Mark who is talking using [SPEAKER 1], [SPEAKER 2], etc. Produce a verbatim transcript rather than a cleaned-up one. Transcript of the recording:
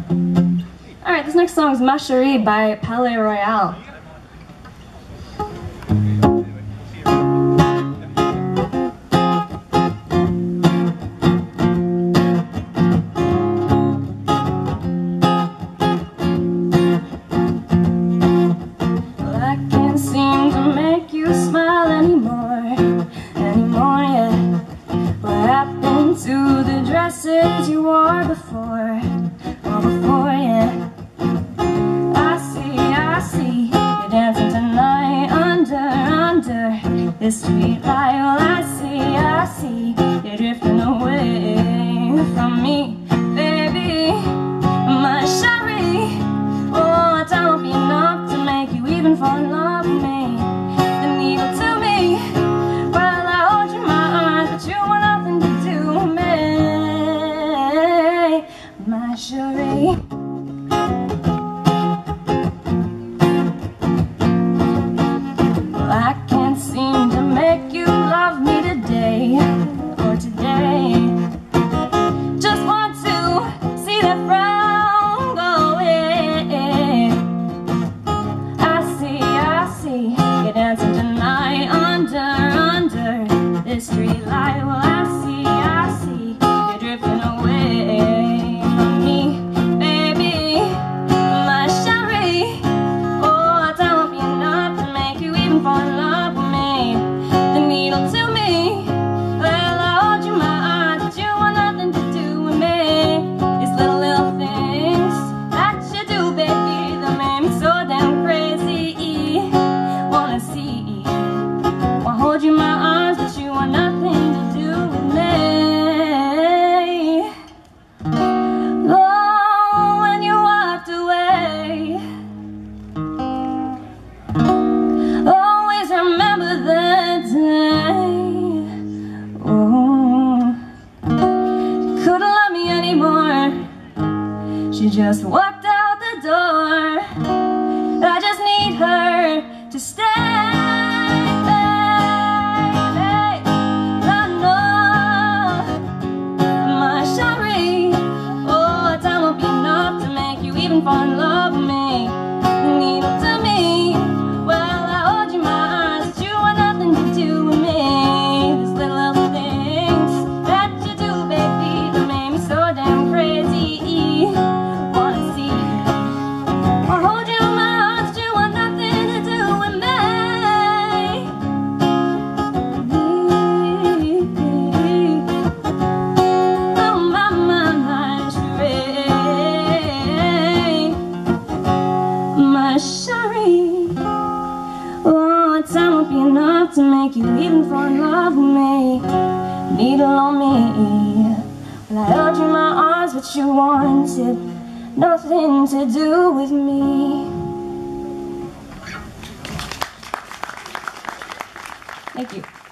[SPEAKER 1] Alright, this next song is Ma Chérie by Palais Royal.
[SPEAKER 2] To the dresses you wore before, or before, yeah. I see, I see, you're dancing tonight under, under this street light. Well, I see, I see, you're drifting away from me, baby, my chérie. Oh, time won't be enough to make you even fall in love with me. The needle to me, well, I hold you in my arms, but you want nothing to do with me, my chérie. Well, I can't seem to make you love me today, or today. Just want to see that frown go away. I see, I see, you're dancing tonight under, under this street light. Well, I see, I see, you're drifting away from me, baby, my chérie. Oh, time won't be enough to make you even fall in love with me. The needle to me, well, I hold you in my arms, but you want nothing to do with me. These little, little things that you do, baby, that made me so damn crazy. Wanna see, wanna hold you in my arms, but you want nothing to do with me. Oh, when you walked away, always remember that day. Oh, couldn't love me anymore, she just walked out the door. I just need her to stay, baby. I know, my chérie. Oh, time won't be enough to make you even fall in love with me. Needle to me, well, I hold you in my arms, but you want nothing to do with me. These little, little things that you do, baby, that made me so damn crazy. Wanna see, I'll hold you in my arms, but you want nothing to do with me. Oh, my, my, my chérie, my chérie. Oh, time won't be enough to make you even fall in love with me. Needle on me, well, I held you in my arms, but you wanted nothing to do with me.
[SPEAKER 1] Thank you.